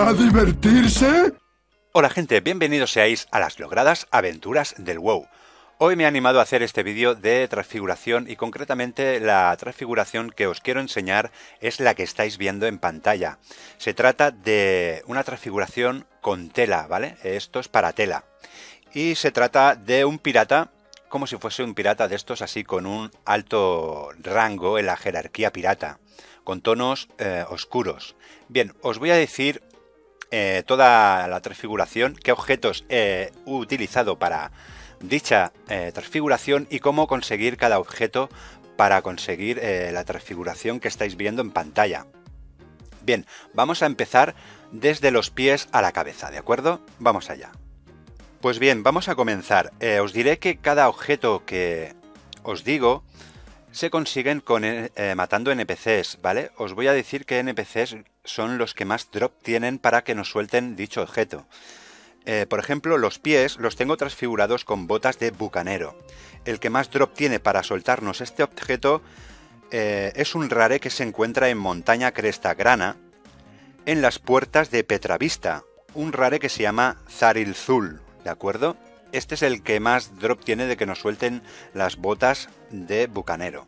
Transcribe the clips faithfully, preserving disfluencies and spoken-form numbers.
¿A divertirse? Hola gente, bienvenidos seáis a las logradas aventuras del WoW. Hoy me he animado a hacer este vídeo de transfiguración y concretamente la transfiguración que os quiero enseñar es la que estáis viendo en pantalla. Se trata de una transfiguración con tela, ¿vale? Esto es para tela. Y se trata de un pirata, como si fuese un pirata de estos así con un alto rango en la jerarquía pirata, con tonos eh, oscuros. Bien, os voy a decir eh, toda la transfiguración, qué objetos he utilizado para dicha eh, transfiguración y cómo conseguir cada objeto para conseguir eh, la transfiguración que estáis viendo en pantalla. Bien, vamos a empezar desde los pies a la cabeza, ¿de acuerdo? Vamos allá. Pues bien, vamos a comenzar. Eh, os diré que cada objeto que os digo se consiguen con, eh, matando N P Cs, ¿vale? Os voy a decir que N P Cs son los que más drop tienen para que nos suelten dicho objeto. Eh, por ejemplo, los pies los tengo transfigurados con botas de bucanero. El que más drop tiene para soltarnos este objeto eh, es un rare que se encuentra en Montaña Cresta Grana, en las puertas de Petravista, un rare que se llama Zaril'Thul, ¿de acuerdo? Este es el que más drop tiene de que nos suelten las botas de bucanero.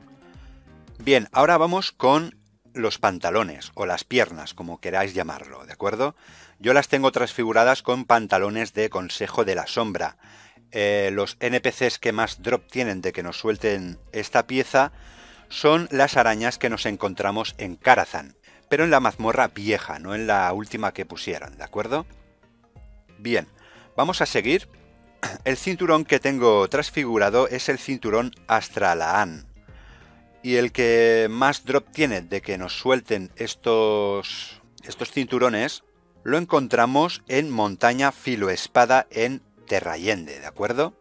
Bien, ahora vamos con los pantalones o las piernas, como queráis llamarlo, ¿de acuerdo? Yo las tengo transfiguradas con pantalones de Consejo de la Sombra. Eh, los N P Cs que más drop tienen de que nos suelten esta pieza son las arañas que nos encontramos en Karazhan, pero en la mazmorra vieja, no en la última que pusieron, ¿de acuerdo? Bien, vamos a seguir. El cinturón que tengo transfigurado es el cinturón Astralaan. Y el que más drop tiene de que nos suelten estos, estos cinturones lo encontramos en Montaña Filoespada en Terrayende, ¿de acuerdo?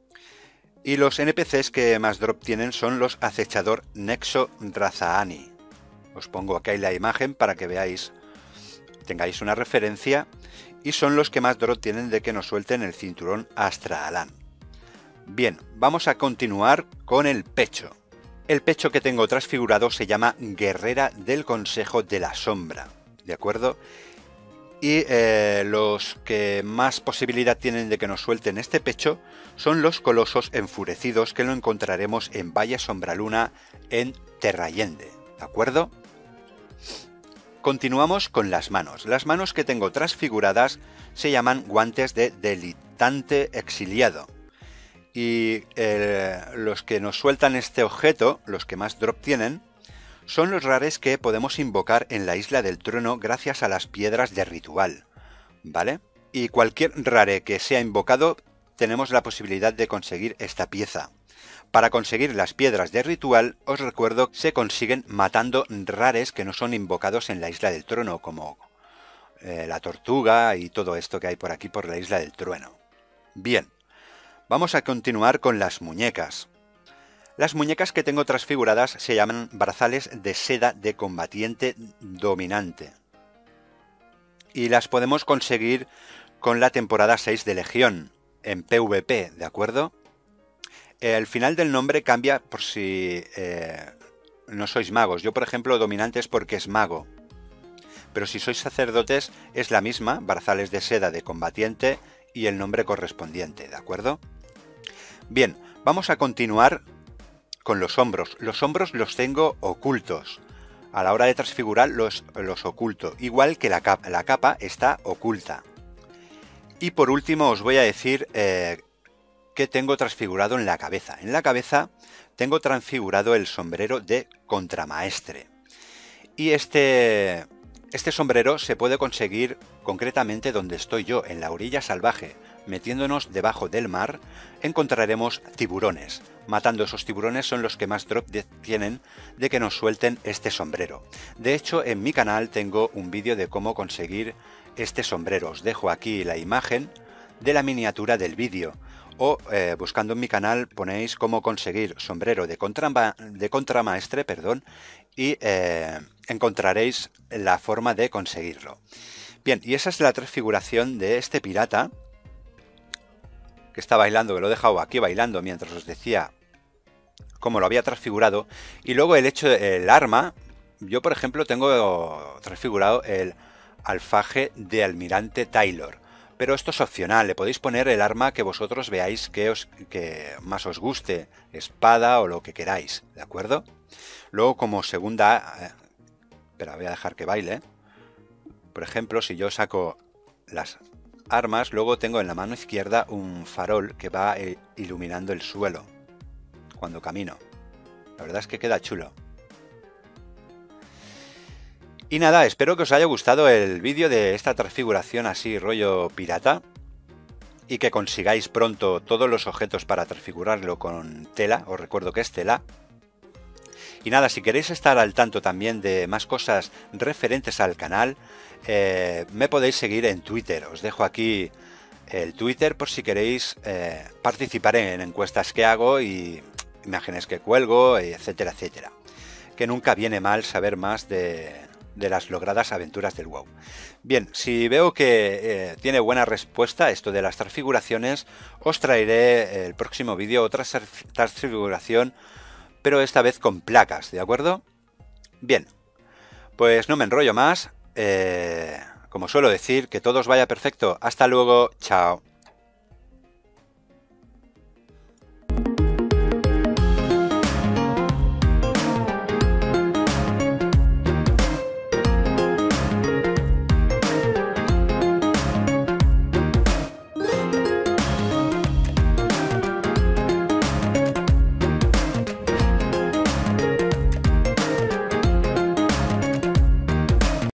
Y los N P Cs que más drop tienen son los Acechador Nexo Razaani. Os pongo aquí la imagen para que veáis, tengáis una referencia. Y son los que más drop tienen de que nos suelten el cinturón Astralaan. Bien, vamos a continuar con el pecho. El pecho que tengo transfigurado se llama Guerrera del Consejo de la Sombra, ¿de acuerdo? Y eh, los que más posibilidad tienen de que nos suelten este pecho son los Colosos Enfurecidos, que lo encontraremos en Valle Sombraluna en Terrayende, ¿de acuerdo? Continuamos con las manos. Las manos que tengo transfiguradas se llaman guantes de Delitante Exiliado. Y eh, los que nos sueltan este objeto, los que más drop tienen, son los rares que podemos invocar en la Isla del Trueno gracias a las piedras de ritual, ¿vale? Y cualquier rare que sea invocado, tenemos la posibilidad de conseguir esta pieza. Para conseguir las piedras de ritual, os recuerdo que se consiguen matando rares que no son invocados en la Isla del Trueno, como eh, la tortuga y todo esto que hay por aquí por la Isla del Trueno. Bien, vamos a continuar con las muñecas. Las muñecas que tengo transfiguradas se llaman brazales de seda de combatiente dominante. Y las podemos conseguir con la temporada seis de Legión, en PvP, ¿de acuerdo? El final del nombre cambia por si eh, no sois magos. Yo, por ejemplo, dominante es porque es mago. Pero si sois sacerdotes es la misma, brazales de seda de combatiente y el nombre correspondiente, ¿de acuerdo? Bien, vamos a continuar con los hombros. Los hombros los tengo ocultos. A la hora de transfigurar los, los oculto. Igual que la capa. La capa está oculta. Y por último os voy a decir Eh, que tengo transfigurado en la cabeza. En la cabeza tengo transfigurado el sombrero de Contramaestre. Y este, este sombrero se puede conseguir concretamente donde estoy yo, en la orilla salvaje. Metiéndonos debajo del mar, encontraremos tiburones. Matando esos tiburones son los que más drop de, tienen de que nos suelten este sombrero. De hecho, en mi canal tengo un vídeo de cómo conseguir este sombrero. Os dejo aquí la imagen de la miniatura del vídeo. O eh, buscando en mi canal ponéis cómo conseguir sombrero de, contra, de contramaestre, perdón, y eh, encontraréis la forma de conseguirlo. Bien, y esa es la transfiguración de este pirata que está bailando, que lo he dejado aquí bailando mientras os decía cómo lo había transfigurado. Y luego el hecho del arma, yo por ejemplo tengo transfigurado el alfaje de almirante Taylor. Pero esto es opcional, le podéis poner el arma que vosotros veáis que, os, que más os guste, espada o lo que queráis, ¿de acuerdo? Luego como segunda... Eh, espera, voy a dejar que baile. Por ejemplo, si yo saco las armas, luego tengo en la mano izquierda un farol que va iluminando el suelo cuando camino. La verdad es que queda chulo. Y nada, espero que os haya gustado el vídeo de esta transfiguración así rollo pirata y que consigáis pronto todos los objetos para transfigurarlo con tela, os recuerdo que es tela. Y nada, si queréis estar al tanto también de más cosas referentes al canal, eh, me podéis seguir en Twitter, os dejo aquí el Twitter por si queréis eh, participar en encuestas que hago y imágenes que cuelgo, etcétera, etcétera. Que nunca viene mal saber más de, de las logradas aventuras del WoW. Bien, si veo que eh, tiene buena respuesta esto de las transfiguraciones, os traeré el próximo vídeo otra transfiguración, pero esta vez con placas, ¿de acuerdo? Bien, pues no me enrollo más. Eh, como suelo decir, que todo os vaya perfecto. Hasta luego, chao.